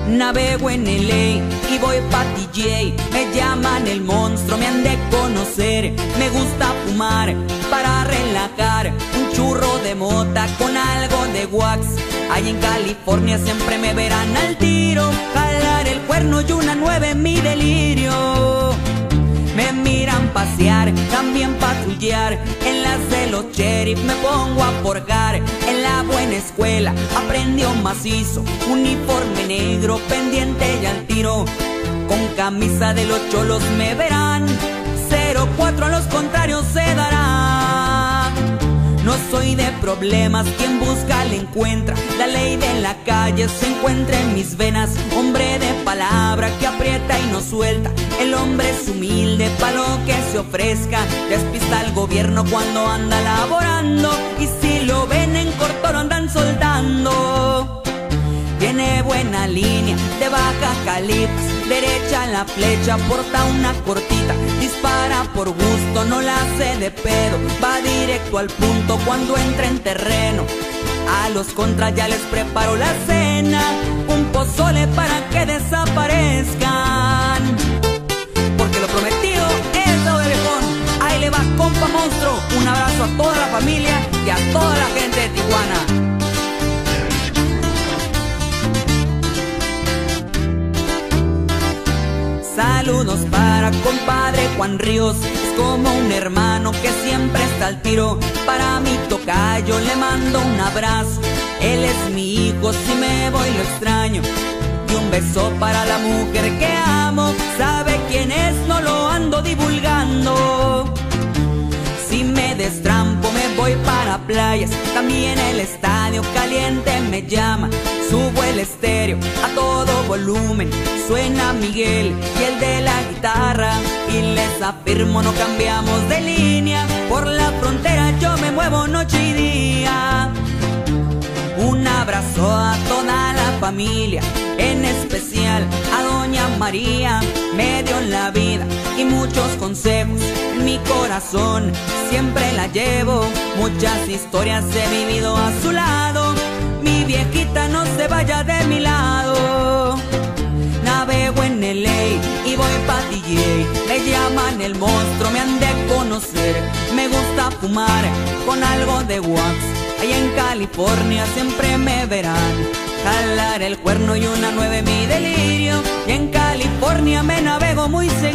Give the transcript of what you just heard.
Navego en LA y voy pa' DJ. Me llaman el monstruo, me han de conocer. Me gusta fumar para relajar, un churro de mota con algo de wax. Allí en California siempre me verán al tiro, jalar el cuerno y una 9 en mi delirio. Me miran pasear, también patrullar. En las de los sheriff me pongo a forjar. En la buena escuela aprendió macizo, uniforme negro, pendiente y al tiro. Con camisa de los cholos me verán, 04 a los contrarios se dará. No soy de problemas, quien busca le encuentra. La ley de la calle se encuentra en mis venas. Hombre de palabra que aprieta y no suelta. El hombre es humilde pa' lo que se ofrezca. Despista al gobierno cuando anda laborando, y si lo ven en corto lo andan soltando. Tiene buena línea de baja calibre, derecha la flecha, porta una cortita. Dispara por gusto, no la hace de pedo, va directo al punto cuando entra en terreno. A los contras ya les preparo la cena, un pozole para que desaparezcan. Porque lo prometido es deuda de viejón. Ahí le va, compa monstruo. Un abrazo a toda la familia y a toda la gente de Tijuana. Saludos para compadre Juan Ríos, es como un hermano que siempre está al tiro. Para mi tocayo le mando un abrazo, él es mi hijo, si me voy lo extraño. Y un beso para la mujer que amo, sabe quién es, no lo ando divulgando. Si me destrampo me voy para playas, también el estadio caliente me llama. Subo el estéreo a todo volumen, suena Miguel y el de la guitarra. Y les afirmo no cambiamos de línea, por la frontera yo me muevo noche y día. Un abrazo a toda la familia, en especial a doña María. Me dio la vida y muchos consejos, en mi corazón siempre la llevo. Muchas historias he vivido a su lado, mi viejita no se vaya de mi lado. Navego en LA y voy pa' DJ, me llaman el monstruo, me han de conocer. Me gusta fumar con algo de wax, allá en California siempre me verán. Jalar el cuerno y una 9 mi delirio, y en California me navego muy